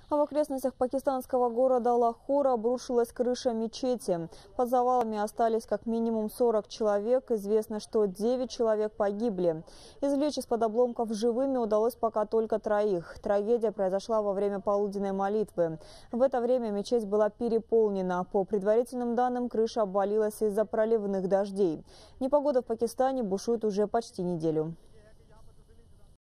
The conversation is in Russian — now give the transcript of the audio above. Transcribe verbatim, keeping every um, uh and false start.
А в окрестностях пакистанского города Лахор обрушилась крыша мечети. Под завалами остались как минимум сорок человек. Известно, что девять человек погибли. Извлечь из-под обломков живыми удалось пока только троих. Трагедия произошла во время полуденной молитвы. В это время мечеть была переполнена. По предварительным данным, крыша обвалилась из-за проливных дождей. Непогода в Пакистане бушует уже почти неделю.